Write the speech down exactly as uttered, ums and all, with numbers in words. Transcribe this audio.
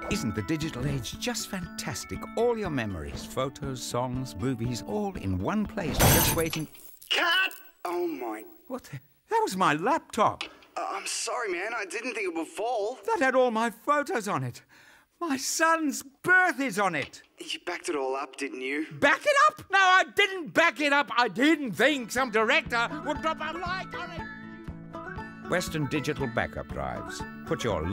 Isn't the digital age just fantastic? All your memories, photos, songs, movies, all in one place, just waiting... Cut! Oh, my... What the... That was my laptop. Uh, I'm sorry, man. I didn't think it would fall. That had all my photos on it. My son's birth is on it. You backed it all up, didn't you? Back it up? No, I didn't back it up. I didn't think some director would drop a like on it. Western Digital Backup Drives. Put your